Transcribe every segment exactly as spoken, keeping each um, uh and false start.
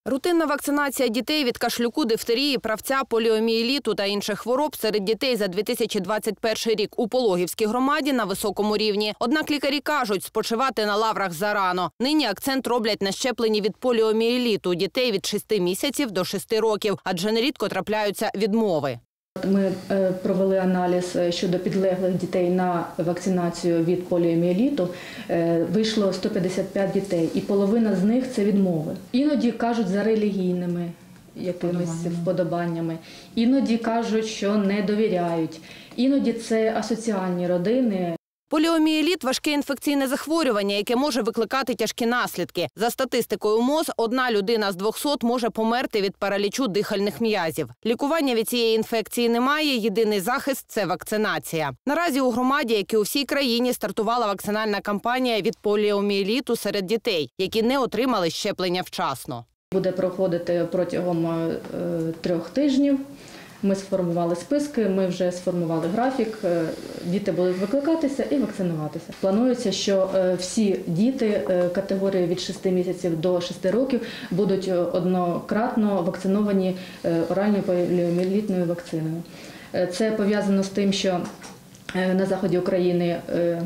Рутинна вакцинація дітей від кашлюку, дифтерії, правця, поліомієліту та інших хвороб серед дітей за дві тисячі двадцять перший рік у Пологівській громаді на високому рівні. Однак лікарі кажуть, спочивати на лаврах зарано. Нині акцент роблять на щепленні від поліомієліту дітей від шести місяців до шести років, адже нерідко трапляються відмови. Ми провели аналіз щодо підлеглих дітей на вакцинацію від поліомієліту. Вийшло сто п'ятдесят п'ять дітей, і половина з них – це відмови. Іноді кажуть за релігійними якимись вподобаннями, іноді кажуть, що не довіряють, іноді це асоціальні родини. Поліомієліт – важке інфекційне захворювання, яке може викликати тяжкі наслідки. За статистикою МОЗ, одна людина з двохсот може померти від паралічу дихальних м'язів. Лікування від цієї інфекції немає, єдиний захист – це вакцинація. Наразі у громаді, як і у всій країні, стартувала вакцинальна кампанія від поліомієліту серед дітей, які не отримали щеплення вчасно. Буде проходити протягом трьох тижнів. Ми сформували списки, ми вже сформували графік, діти будуть викликатися і вакцинуватися. Планується, що всі діти категорії від шести місяців до шести років будуть однократно вакциновані оральною поліомієлітною вакциною. Це пов'язано з тим, що на заході України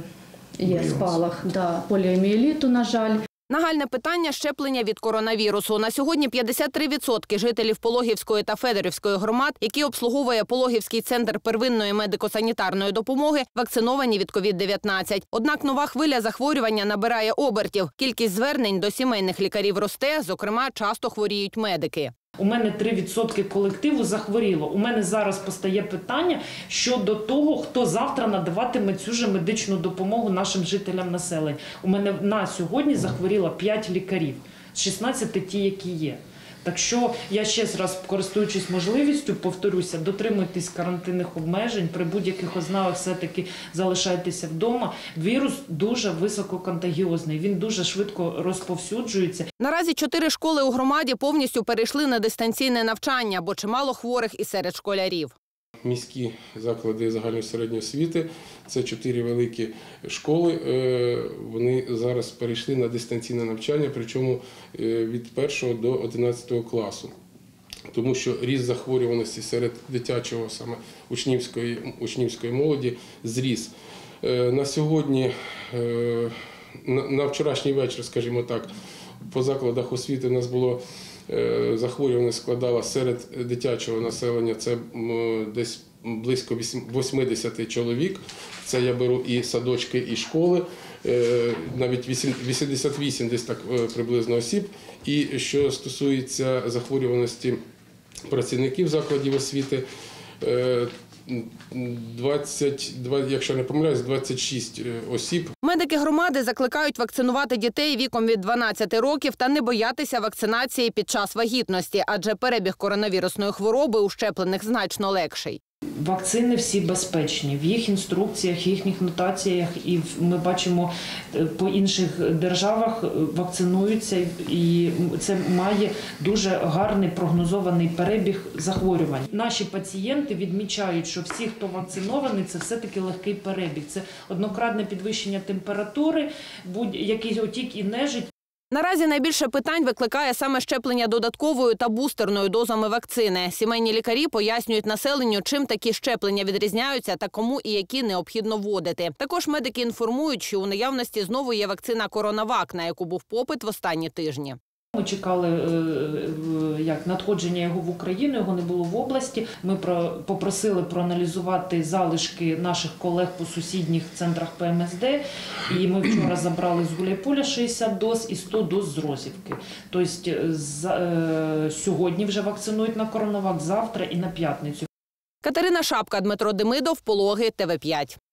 є спалах да, поліомієліту, на жаль. Нагальне питання – щеплення від коронавірусу. На сьогодні п'ятдесят три відсотки жителів Пологівської та Федорівської громад, які обслуговує Пологівський центр первинної медико-санітарної допомоги, вакциновані від ковід дев'ятнадцять. Однак нова хвиля захворювання набирає обертів. Кількість звернень до сімейних лікарів росте, зокрема, часто хворіють медики. У мене три відсотки колективу захворіло. У мене зараз постає питання щодо того, хто завтра надаватиме цю ж медичну допомогу нашим жителям населення. У мене на сьогодні захворіло п'ять лікарів, з шістнадцяти ті, які є. Так що я ще раз, користуючись можливістю, повторюся, дотримуйтесь карантинних обмежень, при будь-яких ознаках все-таки залишайтеся вдома. Вірус дуже висококонтагіозний, він дуже швидко розповсюджується. Наразі чотири школи у громаді повністю перейшли на дистанційне навчання, бо чимало хворих і серед школярів. Міські заклади загальної середньої освіти – це чотири великі школи. Вони зараз перейшли на дистанційне навчання, причому від першого до одинадцятого класу. Тому що ріст захворюваності серед дитячого, саме учнівської, учнівської молоді, зріс. На сьогодні, на вчорашній вечір, скажімо так, по закладах освіти у нас було захворюваність складала серед дитячого населення, це десь близько вісімдесят чоловік, це я беру і садочки, і школи, навіть вісімдесят вісім десь так приблизно осіб. І що стосується захворюваності працівників закладів освіти, двадцять, якщо не помиляюсь, двадцять шість осіб. Медики громади закликають вакцинувати дітей віком від дванадцяти років та не боятися вакцинації під час вагітності, адже перебіг коронавірусної хвороби у щеплених значно легший. Вакцини всі безпечні. В їх інструкціях, їхніх нотаціях, і ми бачимо по інших державах вакцинуються, і це має дуже гарний прогнозований перебіг захворювань. Наші пацієнти відмічають, що всі, хто вакцинований, це все-таки легкий перебіг. Це однократне підвищення температури, будь-який отік і нежить. Наразі найбільше питань викликає саме щеплення додатковою та бустерною дозами вакцини. Сімейні лікарі пояснюють населенню, чим такі щеплення відрізняються та кому і які необхідно вводити. Також медики інформують, що у наявності знову є вакцина «Коронавак», на яку був попит в останні тижні. Ми чекали як, надходження його в Україну, його не було в області. Ми попросили проаналізувати залишки наших колег по сусідніх центрах Пе Ем Ес Де. І ми вчора забрали з Гуляйполя шістдесят доз і сто доз з Розівки. Тобто сьогодні вже вакцинують на «Коронавак», завтра і на п'ятницю. Катерина Шапка, Дмитро Демидов, Пологи, Те Ве п'ять.